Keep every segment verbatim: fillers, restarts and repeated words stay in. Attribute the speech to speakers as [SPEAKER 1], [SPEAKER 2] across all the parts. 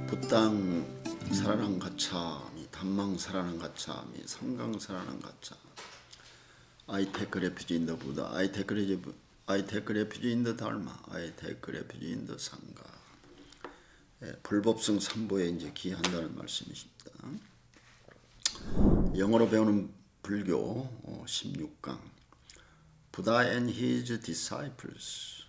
[SPEAKER 1] 붓당 살아난 가참이 단망 살아난 가참이 성강 살아난 가참 I take refuge in the Buddha I take refuge, I take refuge in the Dharma I take refuge in the Sangha. 예, 불법성 삼보에 이제 기한다는 말씀이십니다. 영어로 배우는 불교 십육 강 Buddha and his disciples.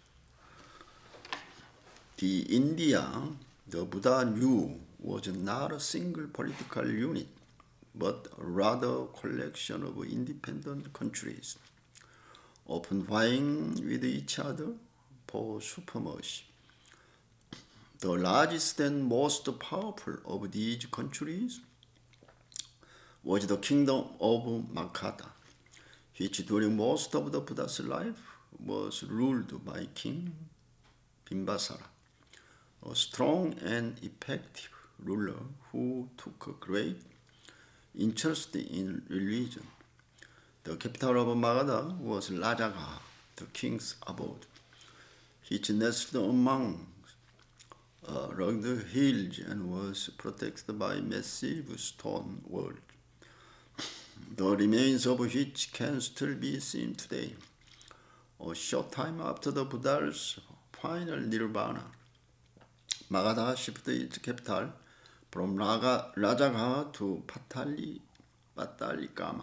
[SPEAKER 1] The India, the Buddha knew was not a single political unit, but rather a collection of independent countries, often vying with each other for supremacy. The largest and most powerful of these countries was the kingdom of Magadha, which during most of the Buddha's life was ruled by King Bimbasara, a strong and effective ruler who took a great interest in religion. The capital of Magadha was Rajagaha, the king's abode, which nestled among uh, rugged hills and was protected by massive stone walls, the remains of which can still be seen today. A short time after the Buddha's final nirvana, Magadha shifted its capital from Rajagaha to Patali, Patalikama,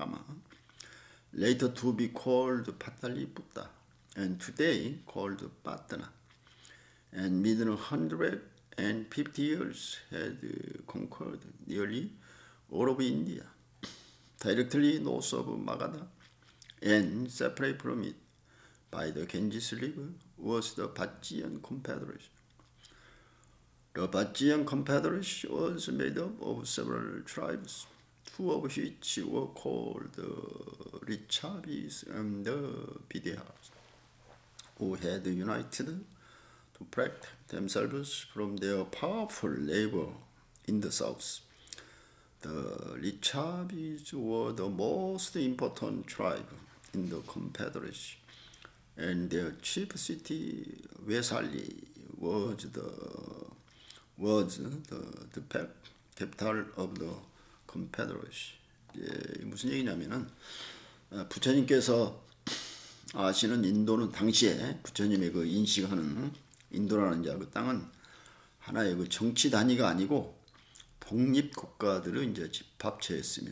[SPEAKER 1] later to be called Pataliputta, and today called Patna, and within one hundred fifty years had conquered nearly all of India. Directly north of Magadha and separate from it by the Ganges River was the Bajjian Confederation. The Bajjian Confederation was made up of several tribes, two of which were called the Lichabis and the Videhas, who had united to protect themselves from their powerful neighbor in the south. The Lichabis were the most important tribe in the Confederation, and their chief city, Vesali, was the was the, the capital of the Confederation. 예, 무슨 얘기냐면은 부처님께서 아시는 인도는 당시에 부처님의 그 인식하는 인도라는 자 그 땅은 하나의 그 정치 단위가 아니고 독립 국가들을 이제 집합체했으며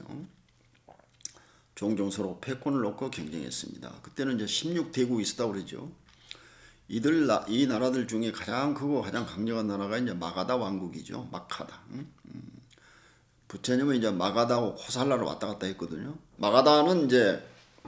[SPEAKER 1] 종종 서로 패권을 놓고 경쟁했습니다. 그때는 이제 십육 대국이 있었다고 그러죠. 이들 이 나라들 중에 가장 크고 가장 강력한 나라가 이제 마가다 왕국이죠. 마카다. 음? 음. 부처님은 이제 마가다하고 코살라로 왔다 갔다 했거든요. 마가다는 이제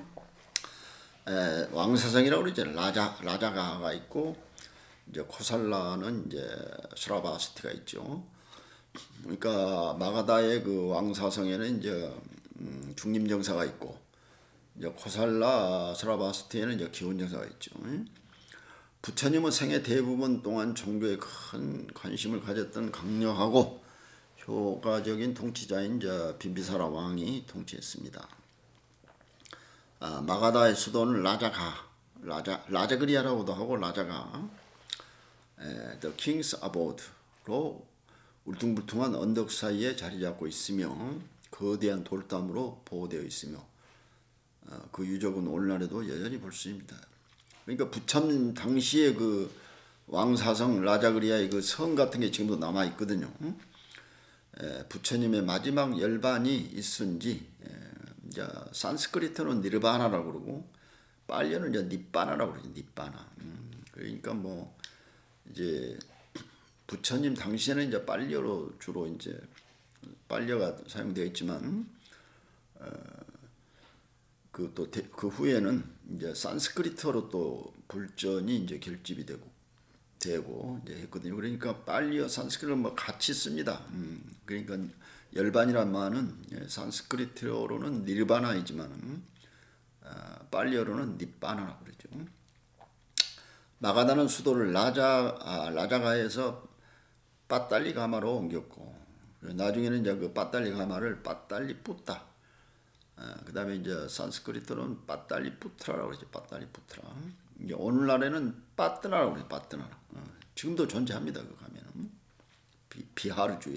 [SPEAKER 1] 에, 왕사성이라고 그러죠. 라자 라자가가 있고 이제 코살라는 이제 스라바스티가 있죠. 그러니까 마가다의 그 왕사성에는 이제 음, 중림정사가 있고 이제 코살라 스라바스티에는 이제 기원정사가 있죠. 부처님은 생애 대부분 동안 종교에 큰 관심을 가졌던 강력하고 효과적인 통치자인 이제 빈비사라 왕이 통치했습니다. 아, 마가다의 수도는 라자가, 라자, 라자그리아라고도 하고 라자가, 에, The King's Abode로 울퉁불퉁한 언덕 사이에 자리 잡고 있으며 거대한 돌담으로 보호되어 있으며 어, 그 유적은 오늘날에도 여전히 볼 수 있습니다. 그러니까 부처님 당시에 그 왕사성 라자그리아의 그 성 같은 게 지금도 남아 있거든요. 에, 부처님의 마지막 열반이 있은지 에, 이제 산스크리트는 니르바나라고 그러고 빨리는 이제 니빠나라고 그러죠. 니빠나. 음, 그러니까 뭐 이제 부처님 당시에는 이제 빨려로 주로 이제 빨려가 사용되어 있지만 어, 그 또 그 후에는 이제 산스크리트어로 또 불전이 이제 결집이 되고 되고 이제 했거든요. 그러니까 빨리어 산스크리트어 뭐 같이 씁니다. 음, 그러니까 열반이란 말은 예, 산스크리트어로는 니르바나이지만 어, 빨리어로는 니빠나라고 그러죠. 마가다는 수도를 라자 아, 라자가에서 빠달리가마로 옮겼고 나중에는 이제 그 빠달리가마를 빠달리푸타 아, 그 다음에 이제 산스크리트로는 빠달리푸트라라고 그러죠. 빠달리푸트라. 이제 오늘날에는 빠뜨나라고 그래요. 빠뜨나라. 어, 지금도 존재합니다. 그 가면은 비하르주에.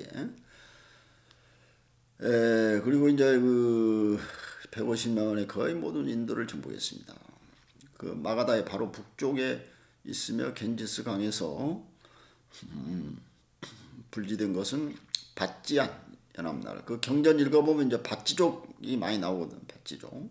[SPEAKER 1] 에, 그리고 이제 그 백오십만 원의 거의 모든 인도를 정복했습니다. 그 마가다의 바로 북쪽에 있으며 겐지스 강에서 음, 분리된 것은 바찌안 연합나라. 그 경전 읽어보면 이제 바찌족이 많이 나오거든. 바찌족.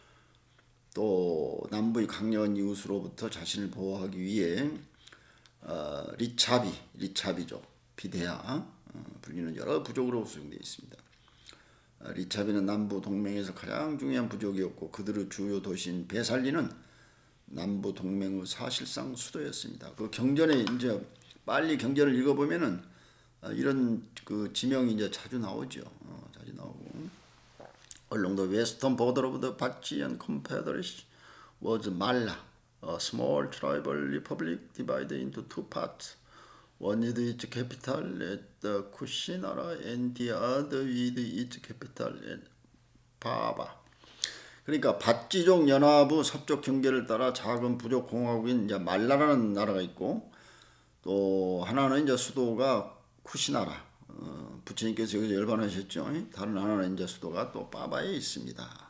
[SPEAKER 1] 또 남부의 강력한 이웃으로부터 자신을 보호하기 위해 어, 리차비, 리차비족, 비데아 어, 불리는 여러 부족으로 구성되어 있습니다. 어, 리차비는 남부 동맹에서 가장 중요한 부족이었고 그들의 주요 도시인 베살리는 남부 동맹의 사실상 수도였습니다. 그 경전에 이제 빨리 경전을 읽어보면은 어, 이런 그 지명이 이제 자주 나오죠. 어, 자주 나오고. Along the western border of the Bachian Confederacy was Malla, a small tribal republic divided into two parts. One with its capital at the Kushinara and the other with its capital at Baba. 그러니까 바찌족 연합의 서쪽 경계를 따라 작은 부족 공화국인 이제 말라라는 나라가 있고 또 하나는 이제 수도가 쿠시나라. 어, 부처님께서 여기서 열반하셨죠. 다른 하나는 이제 수도가 또 빠바에 있습니다.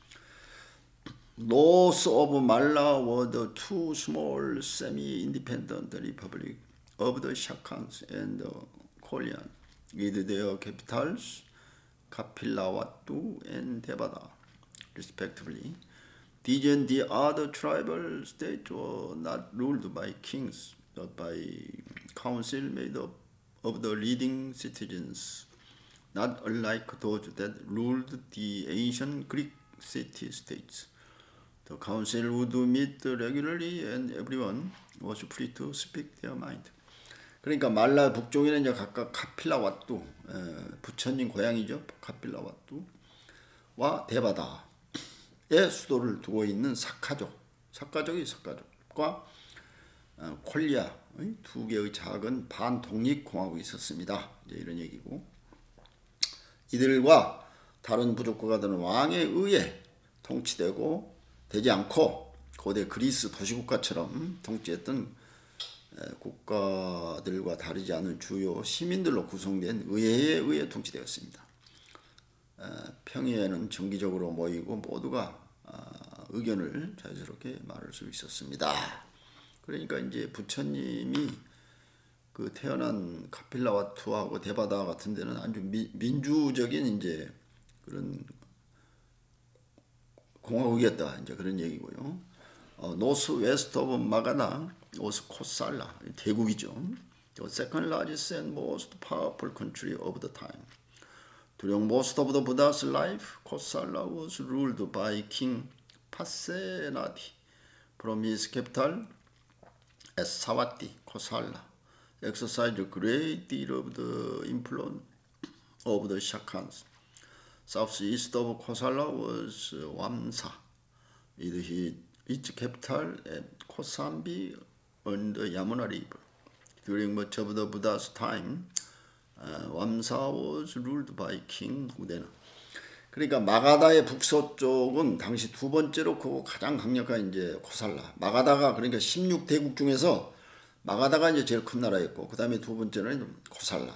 [SPEAKER 1] North of Malla were the two small semi-independent republics of the Shakans and the Korean, with their capitals Kapilavatthu and Devada, respectively. These and the other tribal states were not ruled by kings, but by council made up of the leading citizens, not unlike those that ruled the ancient Greek city-states. The council would meet regularly and everyone was free to speak their mind. 그러니까 말라 북쪽에는 이제 각각 카필라와뚜, 부처님 고향이죠. 카필라와뚜와 데바다의 수도를 두고 있는 사카족, 사카족이 사카족과 콜리아 두 개의 작은 반독립공화국이 있었습니다. 이제 이런 얘기고 이들과 다른 부족국가 되는 왕에 의해 통치되고 되지 않고 고대 그리스 도시국가처럼 통치했던 국가들과 다르지 않은 주요 시민들로 구성된 의회에 의해 통치되었습니다. 평의회는 정기적으로 모이고 모두가 의견을 자유스럽게 말할 수 있었습니다. 그러니까 이제 부처님이 그 태어난 카필라와투하고 데바다 같은 데는 아주 미, 민주적인 이제 그런 공화국이었다. 이제 그런 얘기고요. 어, 노스 웨스트 오브 마가다, 오스 코살라, 대국이죠. The second largest and most powerful country of the time. During most of the Buddha's life, Kosala was ruled by King Pasenadi from his capital at Savatthi, Kosala, exercised a great deal of the influence of the Shakans. Southeast of Kosala was Wamsa, with its capital at Kosambi on the Yamuna River. During much of the Buddha's time, uh, Wamsa was ruled by King Udena. 그러니까 마가다의 북서쪽은 당시 두 번째로 크고 가장 강력한 이제 코살라. 마가다가 그러니까 십육 대국 중에서 마가다가 이제 제일 큰 나라였고 그 다음에 두 번째는 코살라.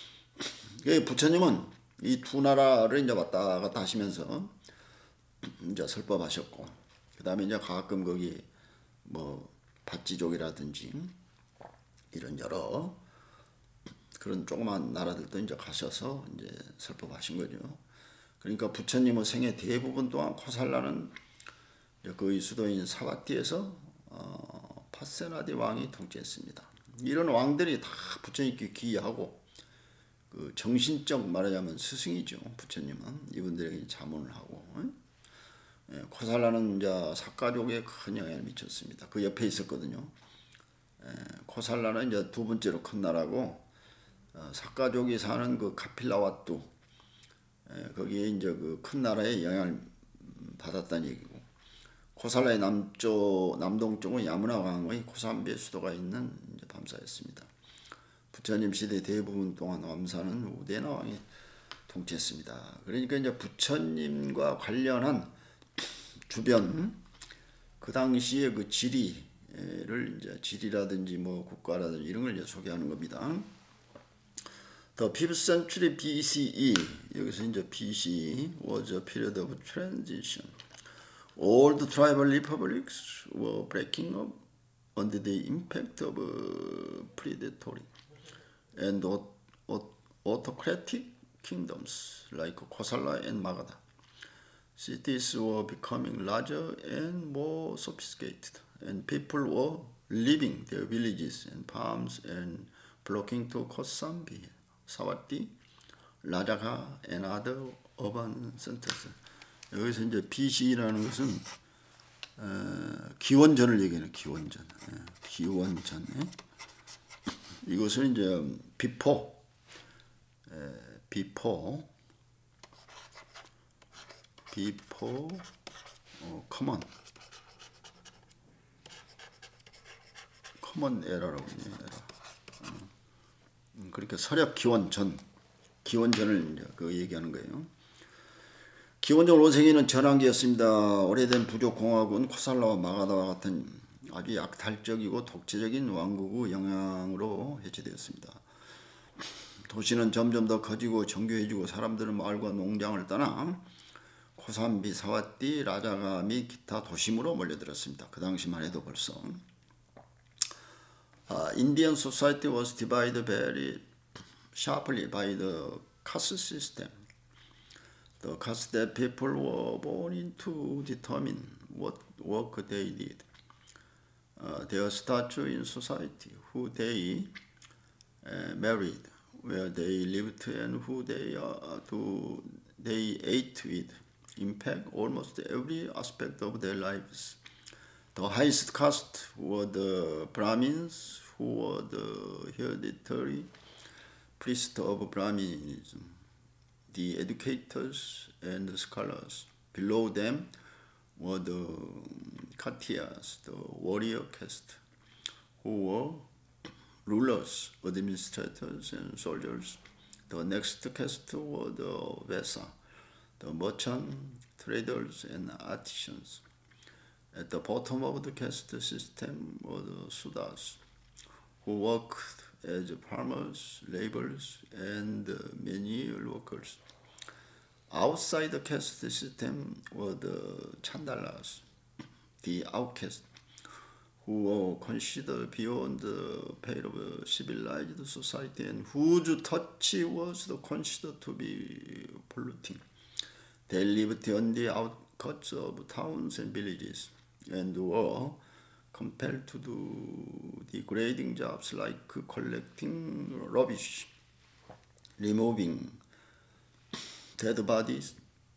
[SPEAKER 1] 부처님은 이 두 나라를 이제 왔다 갔다 하시면서 이제 설법하셨고 그 다음에 이제 가끔 거기 뭐 바찌족이라든지 이런 여러 그런 조그만 나라들도 이제 가셔서 이제 설법하신 거죠. 그러니까 부처님의 생애 대부분 동안 코살라는 그의 수도인 사와티에서 어, 파세나디 왕이 통치했습니다. 이런 왕들이 다 부처님께 귀의하고 그 정신적 말하자면 스승이죠. 부처님은 이분들에게 자문을 하고 예, 코살라는 이제 사가족에 큰 영향을 미쳤습니다. 그 옆에 있었거든요. 예, 코살라는 이제 두 번째로 큰 나라고 어, 사가족이 사는 그 카필라와뚜 예, 거기에 이제 그 큰 나라의 영향을 받았다는 얘기고 코살라의 남쪽 남동쪽은 야무나강의 코삼비의 수도가 있는 이제 밤사였습니다. 부처님 시대 대부분 동안 왬사는 우데나 왕이 통치했습니다. 그러니까 이제 부처님과 관련한 주변 그 당시의 그 지리를 이제 지리라든지 뭐 국가라든지 이런 걸 이제 소개하는 겁니다. The fifth century B C E, 여기서 이제 B C E was a period of transition. All the tribal republics were breaking up under the impact of predatory and autocratic kingdoms like Kosala and Magadha. Cities were becoming larger and more sophisticated, and people were leaving their villages and farms and flocking to Kosambi, Sawaddi, Rajagha, and other urban centers. 여기서 이제 비씨라는 것은 어, 기원전을 얘기하는 기원전, 예, 기원전. 예. 이것은 이제 before, 예, before, before, 어, common, common era라고 해요. 어, 그러니까 서력 기원전, 기원전을 이제 그 얘기하는 거예요. 기원적으로 원세계는 전환기였습니다. 오래된 부족공화국은 코살라와 마가다와 같은 아주 약탈적이고 독재적인 왕국의 영향으로 해체되었습니다. 도시는 점점 더 커지고 정교해지고 사람들은 마을과 농장을 떠나 코삼비, 사와띠, 라자가 및 기타 도심으로 몰려들었습니다. 그 당시만 해도 벌써. Uh, Indian society was divided very sharply by the caste system. The caste that people were born into determine what work they did. Uh, their stature in society, who they uh, married, where they lived, and who they uh, do they ate with, impact almost every aspect of their lives. The highest caste were the Brahmins, who were the hereditary priests of Brahminism, the educators and the scholars. Below them were the Khatiyas, the warrior caste, who were rulers, administrators, and soldiers. The next caste were the Vesa, the merchant, traders, and artisans. At the bottom of the caste system were the Sudras, who worked as farmers, laborers, and manual workers. Outside the caste system were the Chandalas, the outcasts, who were considered beyond the pale of civilized society and whose touch was considered to be polluting. They lived on the outskirts of towns and villages and were compelled to do degrading jobs like collecting rubbish, removing dead bodies,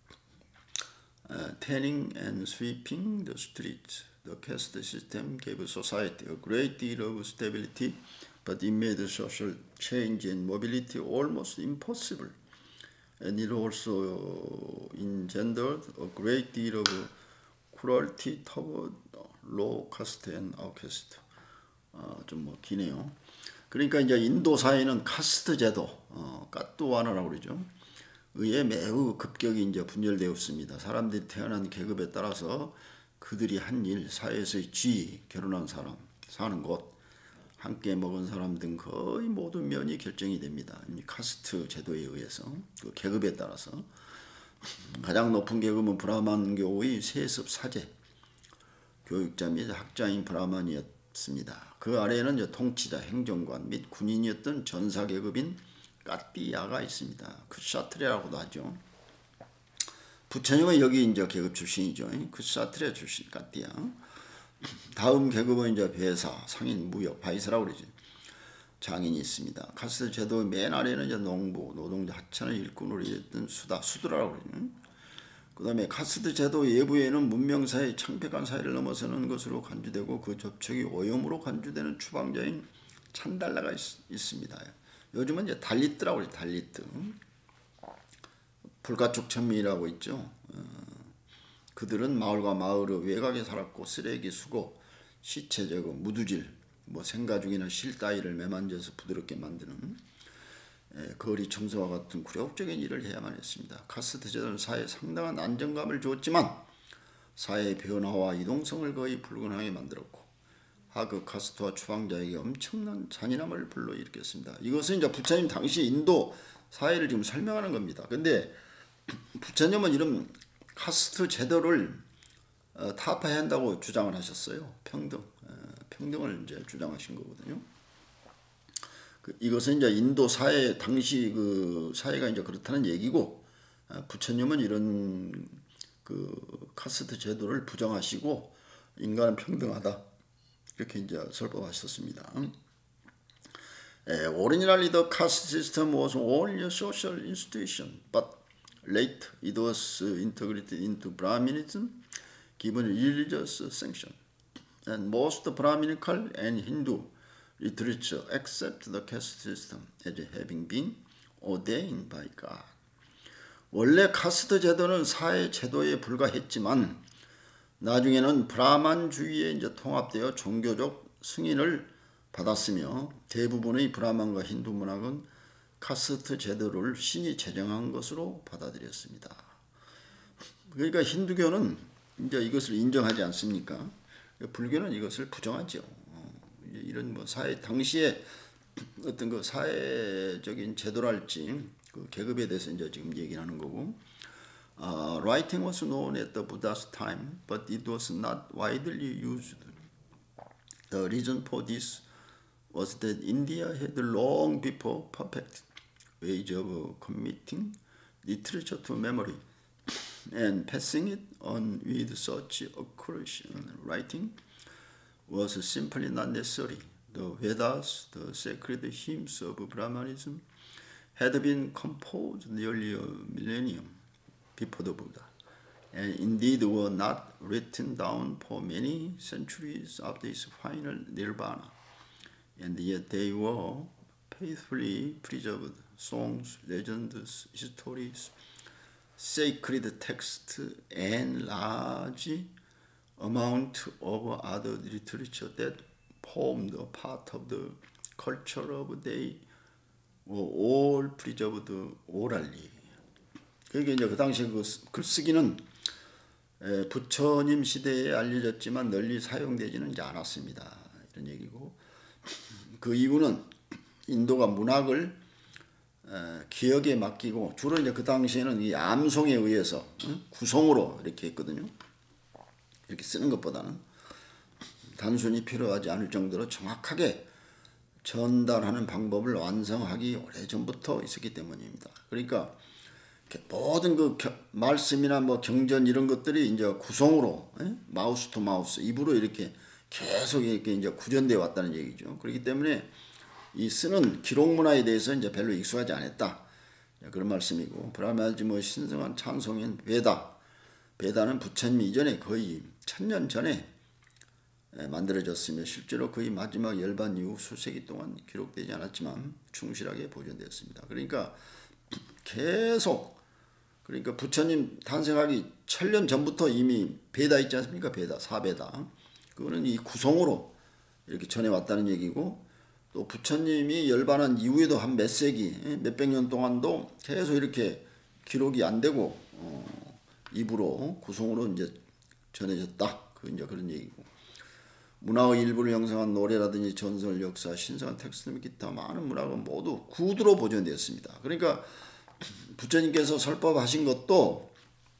[SPEAKER 1] uh, tanning and sweeping the streets. The caste system gave society a great deal of stability, but it made social change and mobility almost impossible. And it also engendered a great deal of cruelty toward low caste and outcaste. 어, 좀 뭐 기네요. 그러니까 이제 인도 사회는 카스트 제도, 어, 까뚜와나라고 그러죠. 의에 매우 급격히 이제 분열되었습니다. 사람들이 태어난 계급에 따라서 그들이 한 일, 사회에서의 지위, 결혼한 사람, 사는 곳, 함께 먹은 사람 등 거의 모든 면이 결정이 됩니다. 이 카스트 제도에 의해서, 그 계급에 따라서. 가장 높은 계급은 브라만교의 세습 사제, 교육자 및 학자인 브라만이었습니다. 그 아래에는 이제 통치자, 행정관 및 군인이었던 전사 계급인 까띠야가 있습니다. 크샤트레라고도 하죠. 부처님은 여기 이제 계급 출신이죠. 크샤트레 출신 까띠야. 다음 계급은 이제 배사, 상인, 무역, 바이스라고 그러죠. 장인이 있습니다. 카스트 제도의 맨 아래는 이제 농부, 노동자, 하찮은 일꾼으로 일했던 수다, 수드라고 그러죠. 그 다음에 카스트 제도 예부에는 문명사의 창백한 사회를 넘어서는 것으로 간주되고 그 접촉이 오염으로 간주되는 추방자인 찬달라가 있, 있습니다. 요즘은 이제 달리트라고 그러죠. 달리트. 불가촉 천민이라고 있죠. 어, 그들은 마을과 마을의 외곽에 살았고 쓰레기 수거, 시체 제거, 무두질, 뭐 생가죽이나 실 따위를 매만져서 부드럽게 만드는 에, 거리 청소와 같은 굴욕적인 일을 해야만 했습니다. 카스트 제도는 사회에 상당한 안정감을 주었지만 사회의 변화와 이동성을 거의 불가능하게 만들었고 하그 카스트와 추방자에게 엄청난 잔인함을 불러일으켰습니다. 이것은 이제 부처님 당시 인도 사회를 지금 설명하는 겁니다. 근데 부처님은 이런 카스트 제도를 어, 타파해야 한다고 주장을 하셨어요. 평등, 어, 평등을 이제 주장하신 거거든요. 그, 이것은 이제 인도 사회 당시 그 사회가 이제 그렇다는 얘기고, 어, 부처님은 이런 그 카스트 제도를 부정하시고 인간은 평등하다 이렇게 이제 설법하셨습니다. Originally, the caste system was only a social institution, but later it was integrated into Brahminism, given religious sanction. And most Brahminical and Hindu literature accept the caste system as having been ordained by God. 원래 카스트 제도는 사회 제도에 불과했지만 나중에는 브라만주의에 이제 통합되어 종교적 승인을 받았으며 대부분의 브라만과 힌두 문학은 카스트 제도를 신이 제정한 것으로 받아들였습니다. 그러니까 힌두교는 이제 이것을 인정하지 않습니까? 불교는 이것을 부정하죠. 이런 뭐 사회 당시에 어떤 그 사회적인 제도랄지 그 계급에 대해서 이제 지금 얘기하는 거고. Uh, writing was known at the Buddha's time, but it was not widely used. The reason for this was that India had long before perfect ways of committing literature to memory and passing it on with such accuracy. Writing was simply not necessary. The Vedas, the sacred hymns of Brahmanism, had been composed nearly a millennium before the Buddha, and indeed were not written down for many centuries after his final nirvana, and yet they were faithfully preserved. Songs, legends, stories, sacred texts, and large amount of other literature that formed a part of the culture of the day were all preserved orally. 그러니까 이제 그 당시에 그 글쓰기는 부처님 시대에 알려졌지만 널리 사용되지는 않았습니다. 이런 얘기고, 그 이유는 인도가 문학을 기억에 맡기고 주로 이제 그 당시에는 이 암송에 의해서 구성으로 이렇게 했거든요. 이렇게 쓰는 것보다는 단순히 필요하지 않을 정도로 정확하게 전달하는 방법을 완성하기 오래전부터 있었기 때문입니다. 그러니까 모든 그 말씀이나 뭐 경전 이런 것들이 이제 구성으로 에? 마우스 투 마우스 입으로 이렇게 계속 이렇게 이제 구전되어 왔다는 얘기죠. 그렇기 때문에 이 쓰는 기록 문화에 대해서 이제 별로 익숙하지 않았다. 그런 말씀이고, 브라마지뭐 신성한 찬송인 베다. 베다는 부처님 이전에 거의 천년 전에 만들어졌으며 실제로 거의 마지막 열반 이후 수세기 동안 기록되지 않았지만 충실하게 보존되었습니다. 그러니까 계속, 그러니까 부처님 탄생하기 천년 전부터 이미 베다 있지 않습니까? 베다, 사베다. 그거는 이 구성으로 이렇게 전해왔다는 얘기고, 또 부처님이 열반한 이후에도 한 몇 세기, 몇백 년 동안도 계속 이렇게 기록이 안 되고 어, 입으로 구성으로 이제 전해졌다. 그 이제 그런 얘기고, 문화의 일부를 형성한 노래라든지 전설, 역사, 신성한 텍스트 및 기타 많은 문학은 모두 구두로 보존되었습니다. 그러니까 부처님께서 설법하신 것도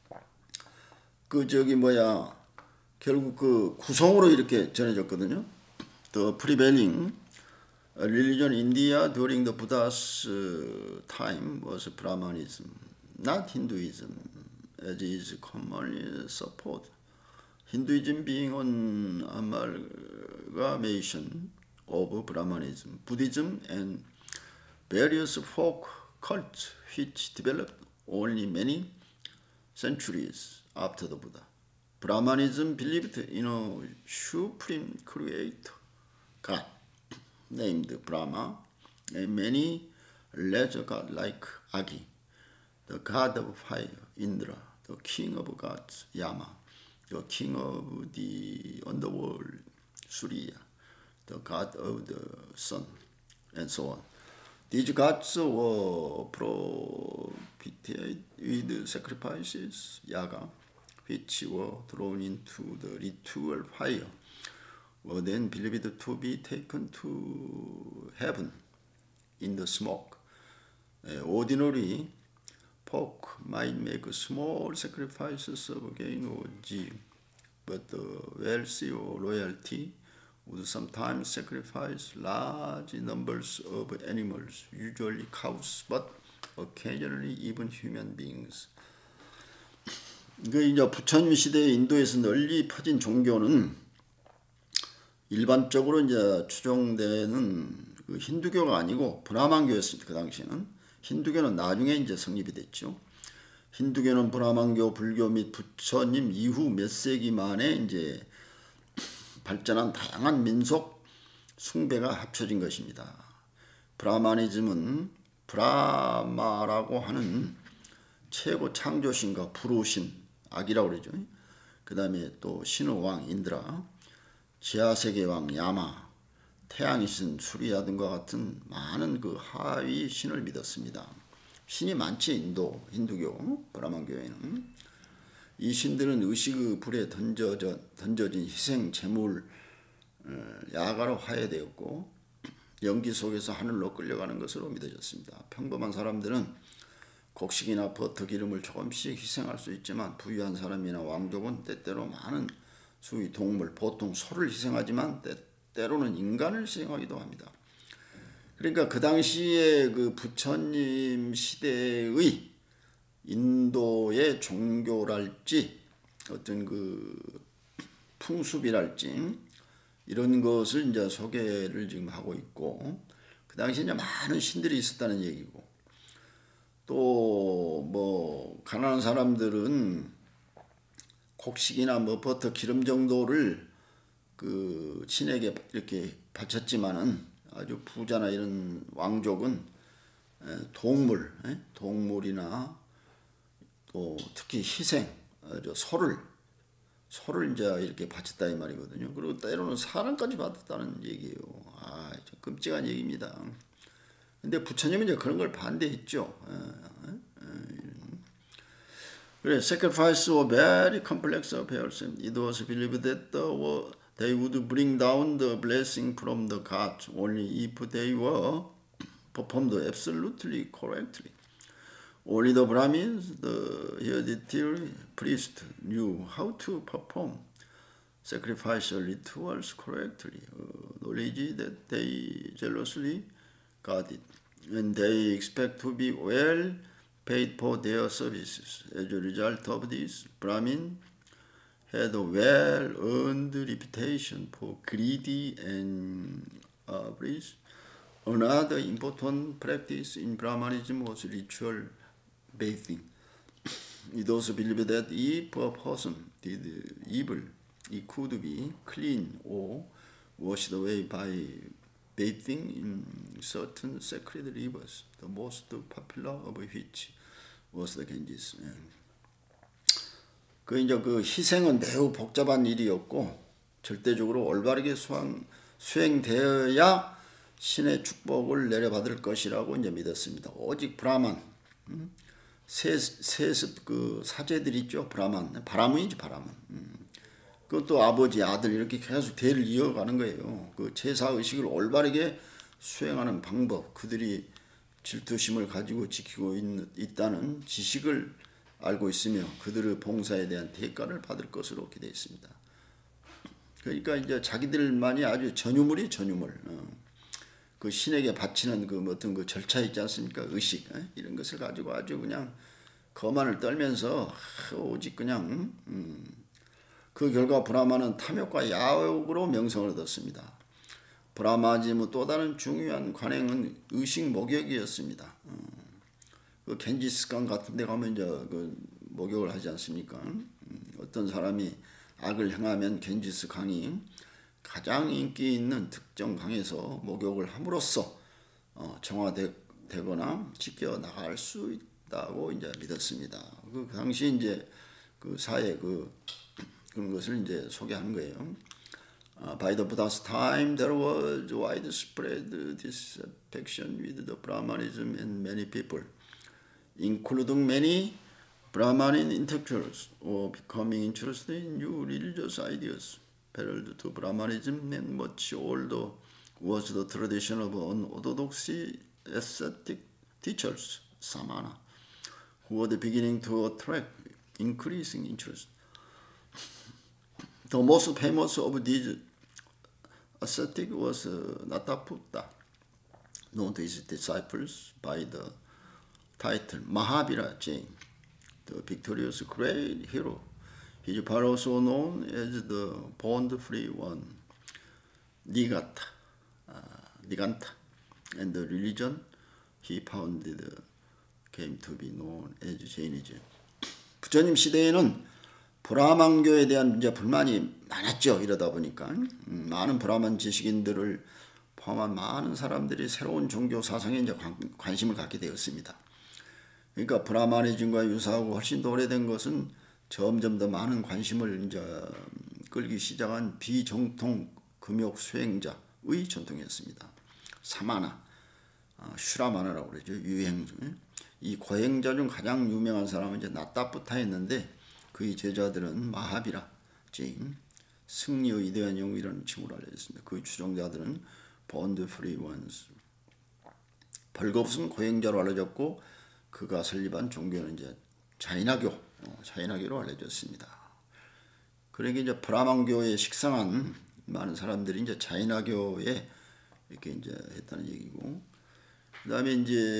[SPEAKER 1] 그 저기 뭐야 결국 그 구성으로 이렇게 전해졌거든요. The prevailing religion in India during the Buddha's time was Brahmanism, not Hinduism, as is commonly supported. Hinduism being an amalgamation of Brahmanism, Buddhism, and various folk cults which developed only many centuries after the Buddha. Brahmanism believed in a supreme creator, God, named Brahma, and many lesser gods like Agi, the god of fire, Indra, the king of gods, Yama, the king of the underworld, Surya, the god of the sun, and so on. These gods were propitiated with sacrifices, yaga, which were thrown into the ritual fire were then believed to be taken to heaven in the smoke. Ordinary folk might make small sacrifices of gain or zeal, but the wealthy or royalty would sometimes sacrifice large numbers of animals, usually cows, but occasionally even human beings. 그 이제 부처님 시대의 인도에서 널리 퍼진 종교는 일반적으로 이제 추종되는 그 힌두교가 아니고 브라만교였습니다. 그 당시에는 힌두교는 나중에 이제 성립이 됐죠. 힌두교는 브라만교, 불교 및 부처님 이후 몇 세기 만에 이제 발전한 다양한 민속 숭배가 합쳐진 것입니다. 브라마니즘은 브라마라고 하는 최고 창조신과 불후신, 악이라고 그러죠. 그 다음에 또 신의 왕 인드라, 지하세계 왕 야마, 태양의 신 수리야 등과 같은 많은 그 하위 신을 믿었습니다. 신이 많지 인도, 힌두교, 브라만교에는. 이 신들은 의식의 불에 던져져, 던져진 희생 제물 야가로 화해되었고 연기 속에서 하늘로 끌려가는 것으로 믿어졌습니다. 평범한 사람들은 곡식이나 버터, 기름을 조금씩 희생할 수 있지만 부유한 사람이나 왕족은 때때로 많은 수의 동물, 보통 소를 희생하지만 때, 때로는 인간을 희생하기도 합니다. 그러니까 그 당시에 그 부처님 시대의 인도의 종교랄지 어떤 그 풍습이랄지 이런 것을 이제 소개를 지금 하고 있고, 그 당시에 이제 많은 신들이 있었다는 얘기고, 또 뭐 가난한 사람들은 곡식이나 뭐 버터, 기름 정도를 그 신에게 이렇게 바쳤지만은 아주 부자나 이런 왕족은 동물, 동물이나 또 특히 희생, 소를 소를 이제 이렇게 바쳤다 이 말이거든요. 그리고 때로는 사람까지 받았다는 얘기예요. 아, 좀 끔찍한 얘기입니다. 근데 부처님은 이제 그런 걸 반대했죠. 그래, sacrifice were very complex affairs. It was believed that the, they would bring down the blessing from the gods only if they were performed absolutely correctly. Only the Brahmins, the hereditary priests, knew how to perform sacrificial rituals correctly, a knowledge that they jealously guarded, and they expect to be well paid for their services. As a result of this, Brahmin had a well-earned reputation for greedy and avarice. Another important practice in Brahmanism was ritual bathing. It also believed that if a person did evil, it could be clean or washed away by bathing in certain sacred rivers, the most popular of which was the Ganges. 그 이제 그 희생은 매우 복잡한 일이었고 절대적으로 올바르게 수행, 수행되어야 신의 축복을 내려받을 것이라고 이제 믿었습니다. 오직 브라만, 음? 세, 세, 그 사제들 있죠. 브라만, 바라문이지 바라문. 음. 그것도 아버지, 아들 이렇게 계속 대를 이어가는 거예요. 그 제사 의식을 올바르게 수행하는 방법, 그들이 질투심을 가지고 지키고 있, 있다는 지식을 알고 있으며 그들의 봉사에 대한 대가를 받을 것으로 기대해 있습니다. 그러니까 이제 자기들만이 아주 전유물이 전유물. 어. 그 신에게 바치는 그 어떤 그 절차 있지 않습니까? 의식 에? 이런 것을 가지고 아주 그냥 거만을 떨면서 오직 그냥 음, 그 결과 브라마는 탐욕과 야욕으로 명성을 얻었습니다. 브라마즘의 또 다른 중요한 관행은 의식 목욕이었습니다. 음, 그 겐지스강 같은 데 가면 이제 그 목욕을 하지 않습니까? 음, 어떤 사람이 악을 행하면 겐지스 강이 가장 인기 있는 특정 강에서 목욕을 함으로써 어, 정화되거나 지켜 나갈 수 있다고 이제 믿었습니다. 그 당시 이제 그 사회 그 그런 것을 이제 소개하는 거예요. Uh, by the Buddha's time, there was widespread disaffection with the Brahmanism and many people, including many Brahmin intellectuals, were becoming interested in new religious ideas. parallel to Brahmanism and much older was the tradition of unorthodox ascetic teachers, samana, who were beginning to attract increasing interest. The most famous of these ascetics was uh, Nataputta, known to his disciples by the title Mahavira Jain, the victorious great hero. He is also known as the bond-free one, Nigata, uh, Niganta, and the religion he founded came to be known as Jainism. 부처님 시대에는 브라만교에 대한 이제 불만이 많았죠. 이러다 보니까 음, 많은 브라만 지식인들을 포함한 많은 사람들이 새로운 종교 사상에 이제 관, 관심을 갖게 되었습니다. 그러니까 브라마니즘과 유사하고 훨씬 더 오래된 것은 점점 더 많은 관심을 이제 끌기 시작한 비정통 금욕 수행자의 전통이었습니다. 사마나, 어, 슈라마나라고 그러죠. 유행 중에. 이 고행자 중 가장 유명한 사람은 이제 나타푸타였는데 그의 제자들은 마하비라, 제인, 승리의 위대한 영웅이라는 칭호로 알려졌습니다. 그의 추종자들은 본드 프리 원스, 벌거벗은 고행자로 알려졌고 그가 설립한 종교는 이제 자인화교, 어, 자인화교로 알려졌습니다. 그러니까 이제 브라만교에 식상한 많은 사람들이 이제 자인화교에 이렇게 이제 했다는 얘기고, 그다음에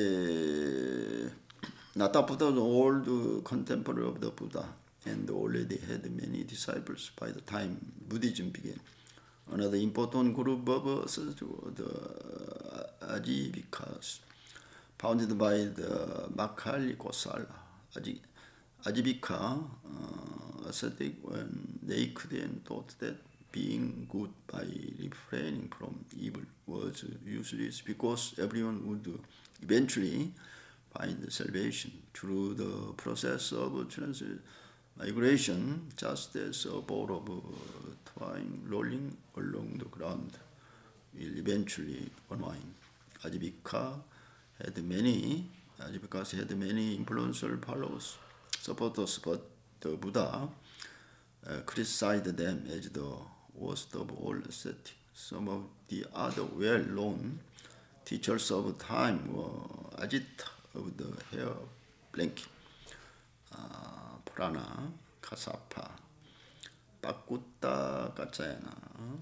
[SPEAKER 1] 이제 나타부타 was old contemporary of the Buddha and already had many disciples by the time Buddhism began. Another important group of the Ajivikas, founded by the Makkhali Kosala. Ajivika uh, ascetic when naked and thought that being good by refraining from evil was useless because everyone would eventually find salvation through the process of transmigration, just as a ball of twine rolling along the ground will eventually unwind. Ajivika had many, Ajivikas had many influential followers, supporters, but the Buddha uh, criticized them as the worst of all ascetics. Some of the other well-known teachers of time were Ajita of the hair blanket, uh, Purana, Kasapa, Pakutta Kaccayana,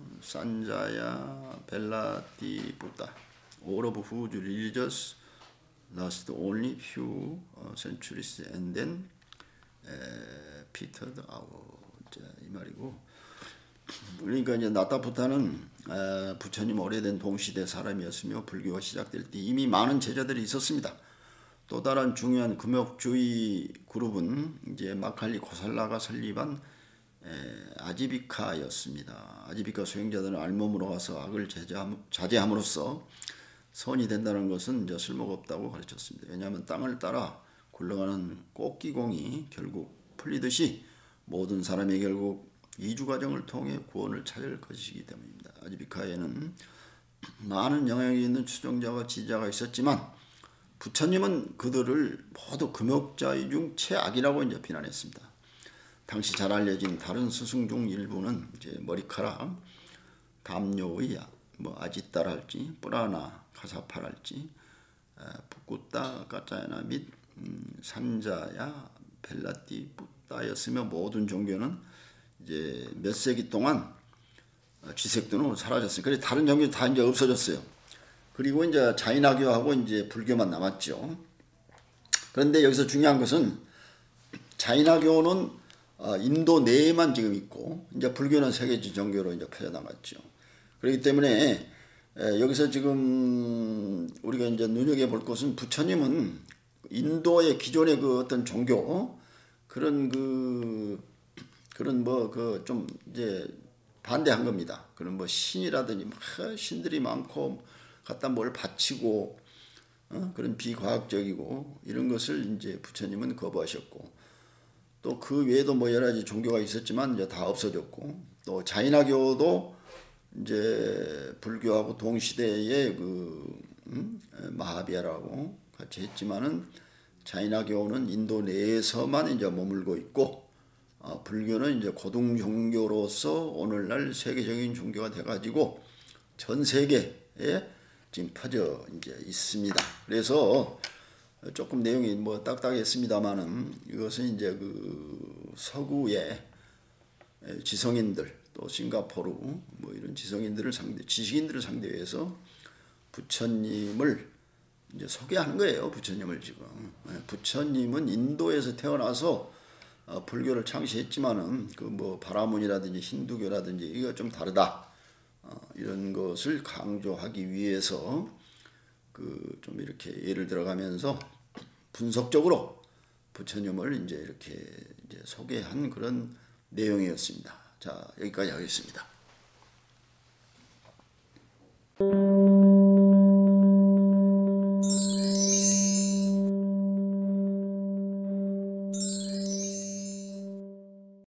[SPEAKER 1] Sanjaya, Bellati Buddha, all of whose religious lasted only few uh, centuries and then uh, petered out. 이 말이고, 그러니까 이제 나타부타는 어, 부처님 오래된 동시대 사람이었으며 불교가 시작될 때 이미 많은 제자들이 있었습니다. 또 다른 중요한 금욕주의 그룹은 이제 마칼리 고살라가 설립한 에, 아지비카였습니다. 아지비카 수행자들은 알몸으로 가서 악을 자제함, 자제함으로써 선이 된다는 것은 이제 쓸모가 없다고 가르쳤습니다. 왜냐하면 땅을 따라 굴러가는 꽃기공이 결국 풀리듯이 모든 사람이 결국 이주 과정을 통해 구원을 찾을 것이기 때문입니다. 아지비카에는 많은 영향이 있는 추종자와 지지자가 있었지만 부처님은 그들을 모두 금욕자의 중 최악이라고 이제 비난했습니다. 당시 잘 알려진 다른 스승 중 일부는 이제 머리카락, 담요의 뭐 아지따랄지, 뿌라나, 카사파랄지, 푸꾸따, 까짜야나 및 음, 산자야, 벨라티, 뿌따였으며 모든 종교는 이제 몇 세기 동안 쥐색도는 사라졌어요. 그래서 다른 종교 다 이제 없어졌어요. 그리고 이제 자인화교하고 이제 불교만 남았죠. 그런데 여기서 중요한 것은 자인화교는 인도 내에만 지금 있고 이제 불교는 세계지 종교로 이제 퍼져나갔죠. 그렇기 때문에 여기서 지금 우리가 이제 눈여겨볼 것은 부처님은 인도의 기존의 그 어떤 종교 그런 그 그런 뭐 그 좀 이제 반대한 겁니다. 그런 뭐 신이라든지 막 신들이 많고 갖다 뭘 바치고 어? 그런 비과학적이고 이런 것을 이제 부처님은 거부하셨고 또 그 외에도 뭐 여러 가지 종교가 있었지만 이제 다 없어졌고 또 자인화교도 이제 불교하고 동시대의 그 음? 마하비아라고 같이 했지만은 자인화교는 인도 내에서만 이제 머물고 있고 어, 불교는 이제 고등 종교로서 오늘날 세계적인 종교가 돼가지고 전 세계에 지금 퍼져 이제 있습니다. 그래서 조금 내용이 뭐 딱딱했습니다만은 이것은 이제 그 서구의 지성인들 또 싱가포르 뭐 이런 지성인들을 상대 지식인들을 상대해서 부처님을 이제 소개하는 거예요. 부처님을 지금 부처님은 인도에서 태어나서 어, 불교를 창시했지만은 그 뭐 바라문이라든지 힌두교라든지 이거 좀 다르다. 어, 이런 것을 강조하기 위해서 그 좀 이렇게 예를 들어가면서 분석적으로 부처님을 이제 이렇게 이제 소개한 그런 내용이었습니다. 자, 여기까지 하겠습니다.